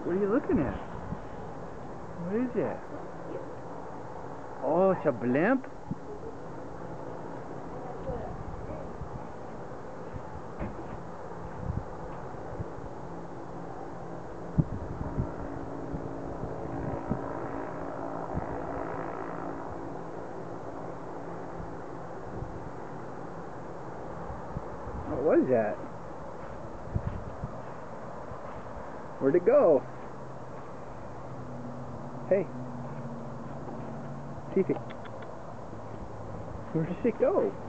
What are you looking at? What is that? Oh, it's a blimp? What was that? Where'd it go? Hey. See if it... Where did it go?